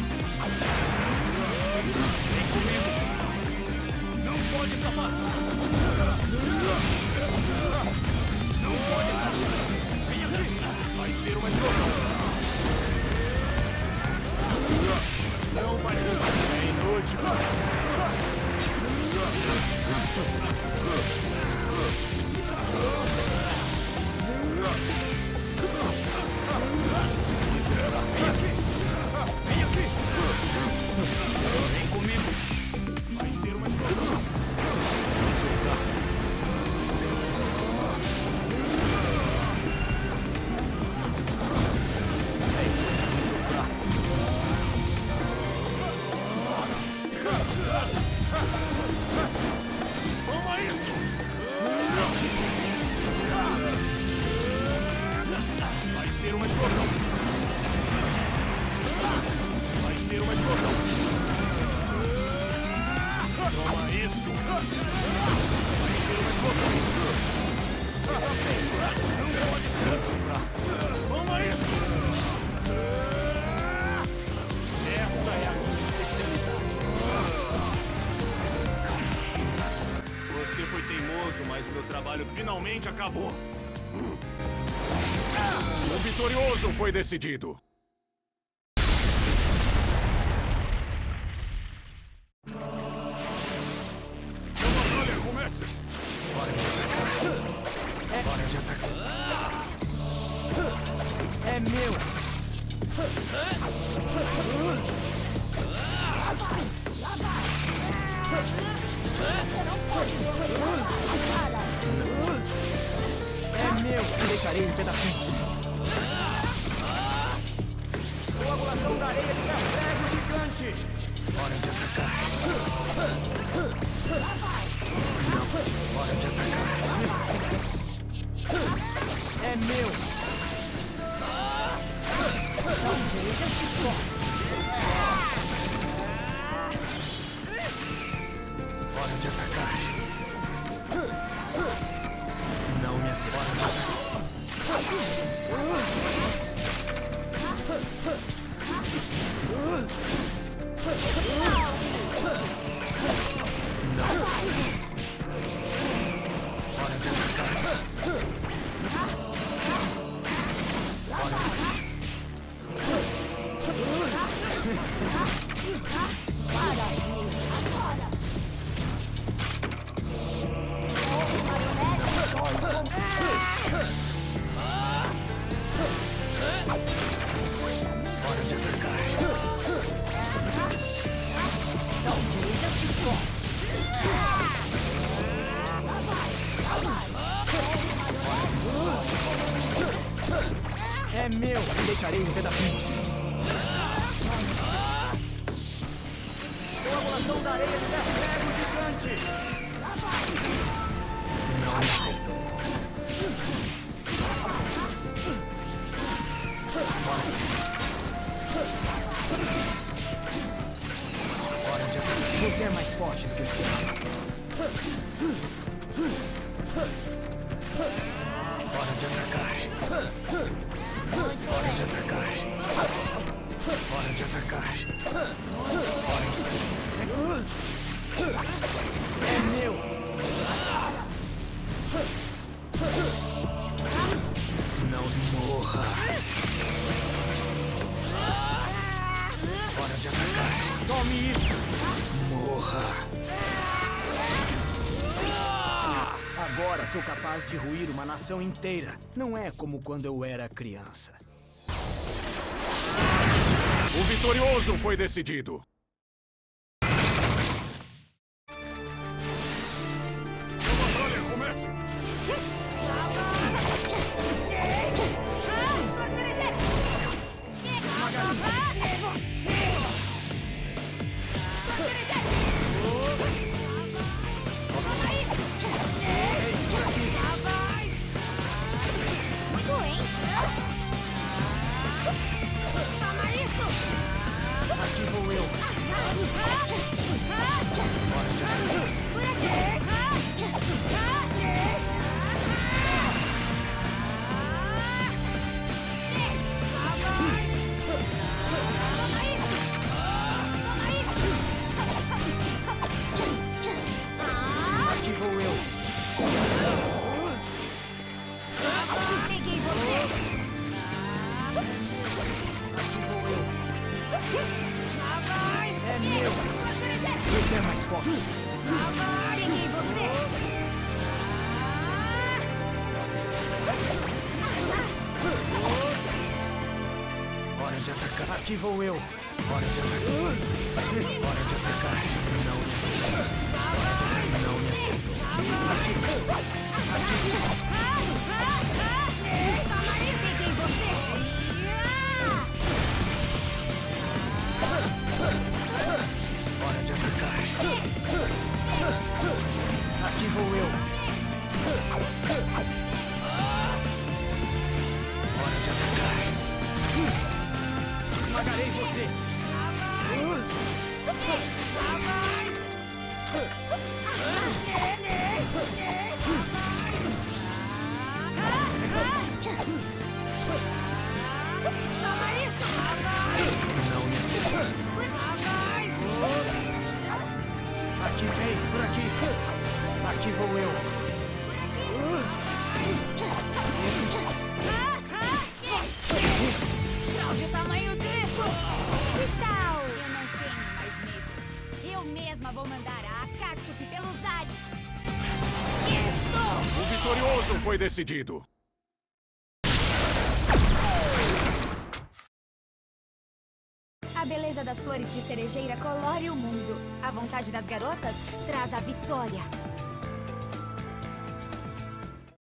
comece! Vem comigo! Não pode escapar! Não pode escapar! Vem aqui! Vai ser uma explosão! Não vai funcionar! É inútil! Vem aqui! Vem comigo! Vai ser uma explosão! Toma isso! Vai ser uma explosão! Vai ser uma explosão! Toma isso! Vai ser uma explosão! Não pode ser! Toma isso! Essa é a minha especialidade! Você foi teimoso, mas meu trabalho finalmente acabou! O vitorioso foi decidido! Comece! Hora de atacar! É meu! É meu! Deixarei em pedacinhos! Coagulação da areia de prego gigante! Hora de atacar! Não! Hora de atacar! É meu! Talvez eu te corte! Hora de atacar! Não me acerta! Hora de atacar! Não! Hora de atacar! Hora de atacar! Talvez eu te corte! É meu! Deixarei em pedacinhos! Coagulação da areia de prego gigante! Não me acertou! Hora de atacar! Você é mais forte do que eu esperava! Hora de atacar! Hora de atacar! Hora de atacar! É meu! Não morra! Hora de atacar! Tome isso! Morra! Agora sou capaz de ruir uma nação inteira. Não é como quando eu era criança. O vitorioso foi decidido. Batalha comece! Muito, hein? Toma isso! Aqui vou eu. Por aqui! Peguei você! Hora de atacar. Aqui vou eu. Hora de atacar. Hora de atacar. Não me acertou. Hora de atacar. Não me acertou. Aqui. Toma isso! Peguei você! Hora de atacar. Aqui vou eu. Hora de atacar. Esmagarei você. Toma isso! Não me acertou. Aqui vem, por aqui. Aqui vou eu. Olha o tamanho disso! Que tal? Eu não tenho mais medo. Eu mesma vou mandar a Akatsuki pelos ares. Isso! O vitorioso foi decidido. A beleza das flores de cerejeira colore o mundo. A vontade das garotas traz a vitória.